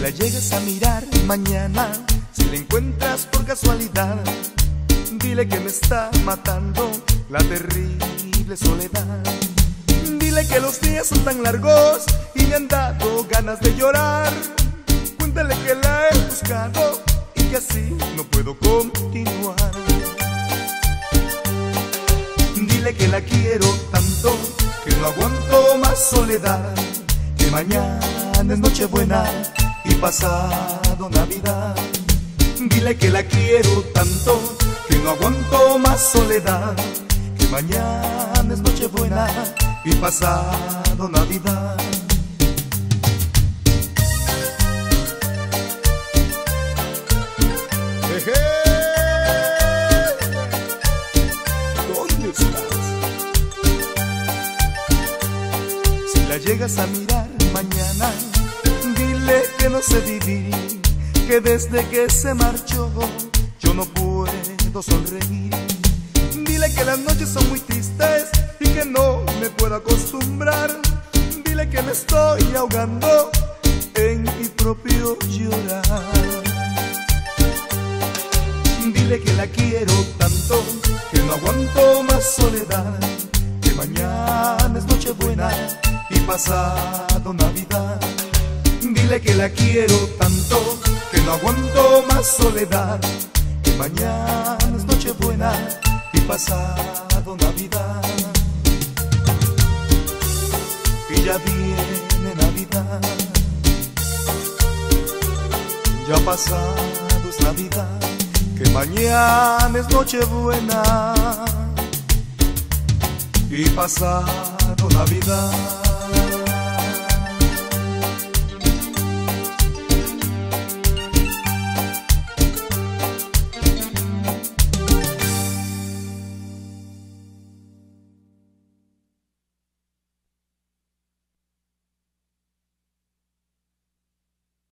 la llegas a mirar mañana, si la encuentras por casualidad, dile que me está matando la terrible soledad. Dile que los días son tan largos y me han dado ganas de llorar. Cuéntale que la he buscado y que así no puedo continuar. Dile que la quiero tanto que no aguanto más soledad, que mañana es Nochebuena y pasado Navidad. Dile que la quiero tanto que no aguanto más soledad, que mañana es Nochebuena y pasado Navidad. ¿Dónde estás? Si la llegas a mirar mañana, dile que no sé vivir, que desde que se marchó yo no puedo sonreír. Dile que las noches son muy tristes y que no me puedo acostumbrar. Dile que me estoy ahogando en mi propio llorar. Dile que la quiero tanto que no aguanto más soledad, que mañana es Nochebuena y pasado Navidad. Dile que la quiero tanto que no aguanto más soledad, que mañana es Nochebuena y pasado Navidad. Y ya viene Navidad, ya pasado es Navidad, que mañana es Nochebuena y pasado Navidad.